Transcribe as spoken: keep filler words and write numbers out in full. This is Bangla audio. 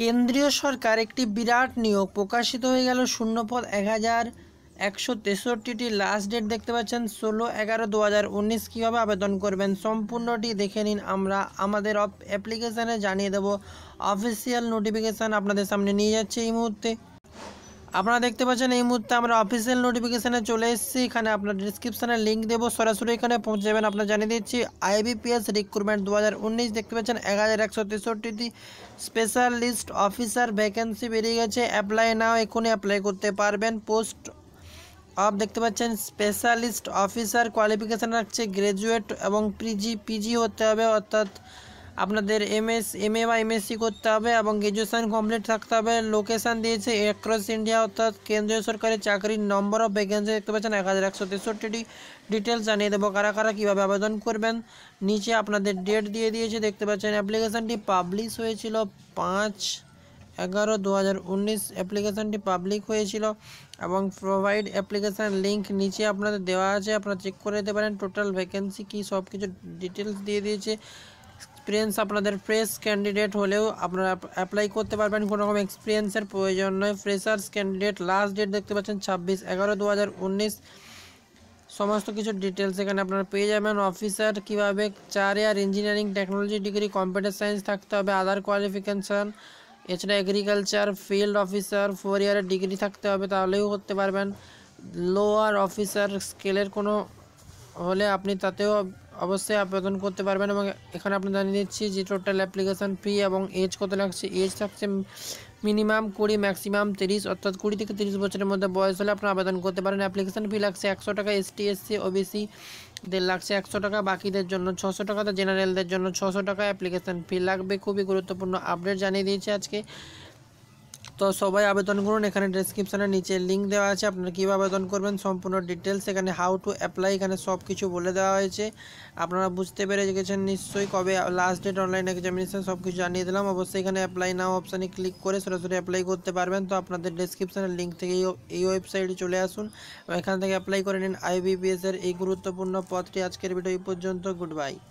কেন্দ্রীয় সরকার একটি বিরাট নিয়োগ প্রকাশিত হয়ে গেল। শূন্যপদ এক হাজার একশো তেষট্টিটি। লাস্ট ডেট দেখতে পাচ্ছেন ষোলো এগারো দু হাজার উনিশ। কীভাবে আবেদন করবেন সম্পূর্ণটি দেখে নিন। আমরা আমাদের অ্যাপ্লিকেশানে জানিয়ে দেব। অফিসিয়াল নোটিফিকেশান আপনাদের সামনে নিয়ে যাচ্ছে এই মুহূর্তে। আপনারা দেখতে পাচ্ছেন এই মুহূর্তে আমরা অফিসিয়াল নোটিফিকেশানে চলে এসেছি। এখানে আপনার ডিসক্রিপশানে লিঙ্ক দেবো, সরাসরি এখানে পৌঁছে যাবেন। আপনার জানিয়ে দিচ্ছি আইবিপিএস রিক্রুটমেন্ট দু হাজার উনিশ দেখতে পাচ্ছেন এক হাজার একশো তেষট্টিটি স্পেশালিস্ট অফিসার ভ্যাকেন্সি বেরিয়ে গেছে। অ্যাপ্লাই নাও, এখনই অ্যাপ্লাই করতে পারবেন। পোস্ট অফ দেখতে পাচ্ছেন স্পেশালিস্ট অফিসার, কোয়ালিফিকেশান রাখছে গ্র্যাজুয়েট এবং পিজি পিজি হতে হবে, অর্থাৎ আপনাদের এমএস এমএ বা এমএসসি করতে হবে এবং গ্র্যাজুয়েশন কমপ্লিট থাকতে হবে। লোকেশান দিয়েছে অ্যাক্রস ইন্ডিয়া, অর্থাৎ কেন্দ্রীয় সরকারি চাকরির। নম্বর অফ ভ্যাকেন্সি দেখতে পাচ্ছেন এক হাজার একশো তেষট্টিটি। ডিটেলস জানিয়ে দেবো কারা কারা কীভাবে আবেদন করবেন। নিচে আপনাদের ডেট দিয়ে দিয়েছে দেখতে পাচ্ছেন। অ্যাপ্লিকেশানটি পাবলিশ হয়েছিল পাঁচ এগারো দু হাজার উনিশ। অ্যাপ্লিকেশানটি পাবলিক হয়েছিল এবং প্রোভাইড অ্যাপ্লিকেশান লিঙ্ক নিচে আপনাদের দেওয়া আছে, আপনারা চেক করে নিতে পারেন। টোটাল ভ্যাকেন্সি কী সব কিছু ডিটেলস দিয়ে দিয়েছে। এক্সপিরিয়েন্স আপনাদের ফ্রেশ ক্যান্ডিডেট হলেও আপনারা অ্যাপ্লাই করতে পারবেন, কোনো রকম এক্সপিরিয়েন্সের প্রয়োজন নয়। Freshers candidate. লাস্ট ডেট দেখতে পাচ্ছেন ছাব্বিশ এগারো দু হাজার উনিশ। সমস্ত কিছু ডিটেলস এখানে আপনারা পেয়ে যাবেন। অফিসার কীভাবে, চার year engineering technology degree, computer science থাকতে হবে, আদার কোয়ালিফিকেশান। এছাড়া এগ্রিকালচার ফিল্ড অফিসার ফোর ইয়ারের ডিগ্রি থাকতে হবে, তাহলেও করতে পারবেন। লোয়ার অফিসার স্কেলের কোনো হলে আপনি তাতেও অবশ্যই আবেদন করতে পারবেন। এবং এখানে আপনি জানিয়ে দিচ্ছি যে টোটাল অ্যাপ্লিকেশান ফি এবং এজ কত লাগছে। এজ থাকছে মিনিমাম কুড়ি, ম্যাক্সিমাম তিরিশ, অর্থাৎ কুড়ি থেকে তিরিশ বছরের মধ্যে বয়স হলে আপনারা আবেদন করতে পারেন। অ্যাপ্লিকেশান ফি লাগছে একশো টাকা। এসটি এসসি ওবিসি দের লাগছে একশো টাকা, বাকিদের জন্য ছশো টাকা, তো জেনারেলদের জন্য ছশো টাকা অ্যাপ্লিকেশান ফি লাগবে। খুবই গুরুত্বপূর্ণ আপডেট জানিয়ে দিয়েছে আজকে। তো সবাই আবেদন করুন। এখানে ডেসক্রিপশানের নিচে লিঙ্ক দেওয়া আছে, আপনারা কীভাবে আবেদন করবেন সম্পূর্ণ ডিটেলস, এখানে হাউ টু অ্যাপ্লাই, এখানে সব কিছু বলে দেওয়া হয়েছে। আপনারা বুঝতে পেরে গেছেন নিশ্চয়ই কবে লাস্ট ডেট, অনলাইন এক্সামিনেশন সব কিছু জানিয়ে দিলাম। অবশ্যই এখানে অ্যাপ্লাই নাও অপশানে ক্লিক করে সরাসরি অ্যাপ্লাই করতে পারবেন। তো আপনাদের ডেসক্রিপশানের লিঙ্ক থেকে এই ওয়েবসাইটে চলে আসুন এবং এখান থেকে অ্যাপ্লাই করে নিন আইবিপিএসের এই গুরুত্বপূর্ণ পদটি। আজকের ভিডিও এই পর্যন্ত। Good by.